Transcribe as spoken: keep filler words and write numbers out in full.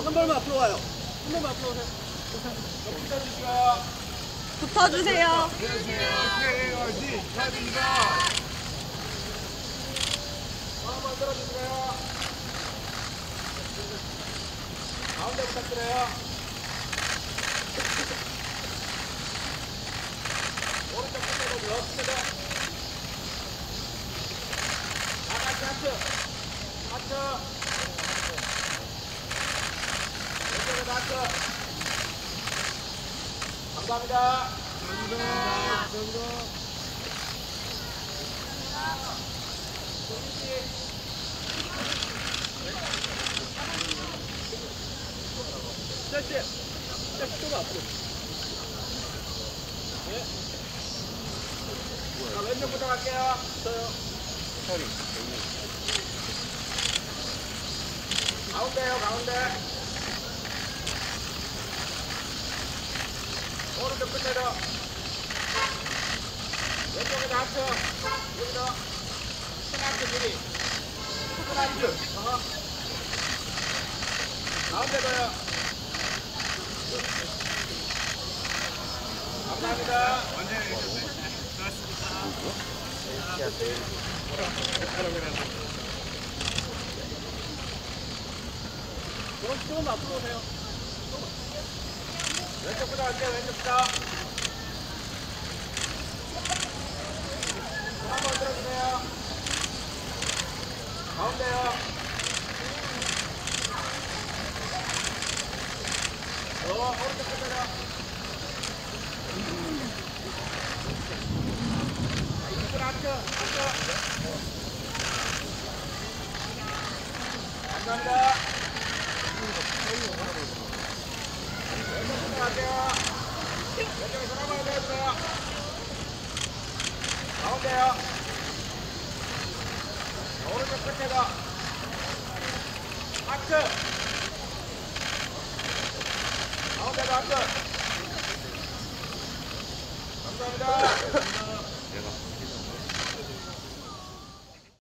한 발만 앞으로 와요. 한 발만 앞으로 오세요. 붙어주세요. 한번 들어주세요. 가운데 부탁드려요. 오른쪽 끝에도 넣습니다. 나같이 하트. 하트. 왼쪽에도 하트. 감사합니다. 감사합니다. 감사합니다. 짧게. 짧게 좀 앞으로. 네. 자, 왼쪽부터 갈게요. 저요. 가운데요, 가운데. 오른쪽 끝에도. 왼쪽에도 하트. 여기도. 큰 하트 미리. 큰 하트. 어. 가운데도요. 감사합니다. 언제 고맙습니다. 조금, 조금 앞으로 오세요. 왼쪽부터 갈게요, 왼쪽부터. 한번 들어주세요. 가운데요. 어, 오른쪽 끝에요. 이쁜 하트, 하트. 감사합니다. 왼쪽부터 갈게요. 왼쪽에서 한번 해주세요. 가운데요. 오른쪽 끝에서 하트. 가운데도 하트. 감사합니다.